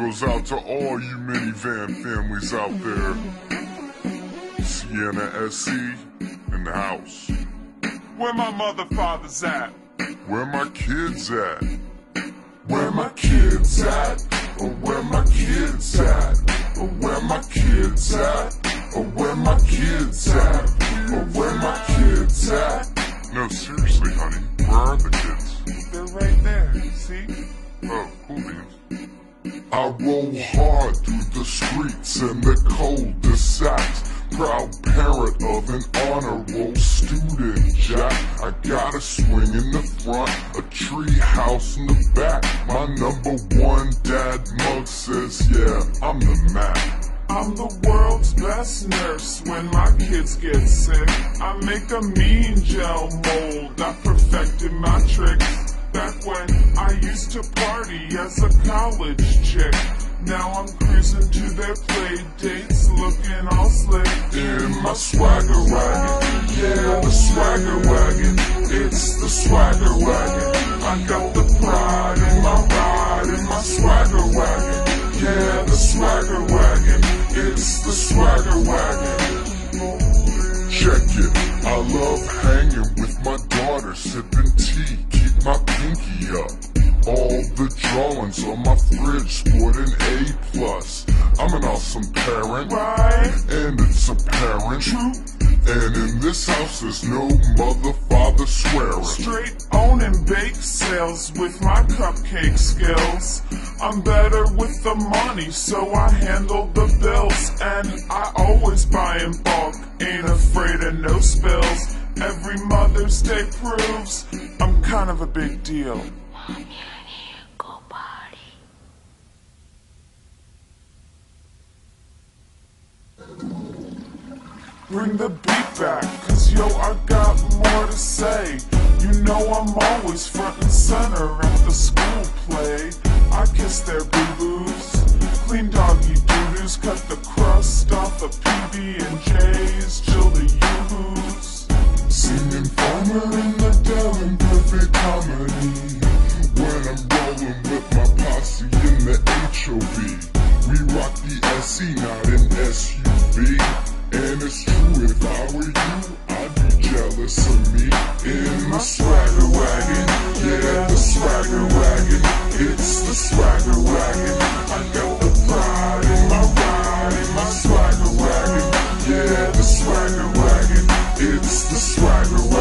goes out to all you minivan families out there. Sienna SC in the house. Where my mother, father's at? Where my kids at? Where my kids at? Or where my kids at? Or where my kids at? Or where my kids at? Or where my kids at? No, seriously, honey. Where are the kids? They're right there, see? Oh, cool beans. I roll hard through the streets and the cul-de-sacs. Proud parent of an honor roll student, Jack. I got a swing in the front, a tree house in the back. My #1 dad mug says, yeah, I'm the Mac. I'm the world's best nurse when my kids get sick. I make a mean gel mold, I perfected my tricks. Back when I used to party as a college chick. Now I'm cruising to their play dates, looking all slick. In my swagger wagon, yeah, the swagger wagon. It's the swagger wagon. I got the pride in my ride in my swagger wagon. Yeah, the swagger wagon. It's the swagger wagon. Check it, I love hanging with my daughter, sipping tea, keep my pinky up. All the drawings on my fridge scored an A+. I'm an awesome parent, Right? and it's apparent. And in this house there's no mother, father swearing. Straight owning bake sales with my cupcake skills. I'm better with the money, so I handle the bills. And I always buy in bulk, ain't afraid of no spills. Every Mother's Day proves I'm kind of a big deal. Go party. Bring the beat back, cause yo, I got more to say. You know I'm always front and center at the school play. I kiss their boo-boos, clean doggy doo-doos, cut the crust off the PB&Js, chill the yoo-hoos. Singing farmer in the Dell in perfect harmony. When I'm rolling with my posse in the HOV. We rock the SE, not an SUV. And it's true, if I were you, I'd be jealous of me. In my swagger wagon, yeah, the swagger wagon. It's the swagger wagon. I got the pride in my ride in my swagger wagon. Yeah, the swagger wagon. It's the swagger wagon.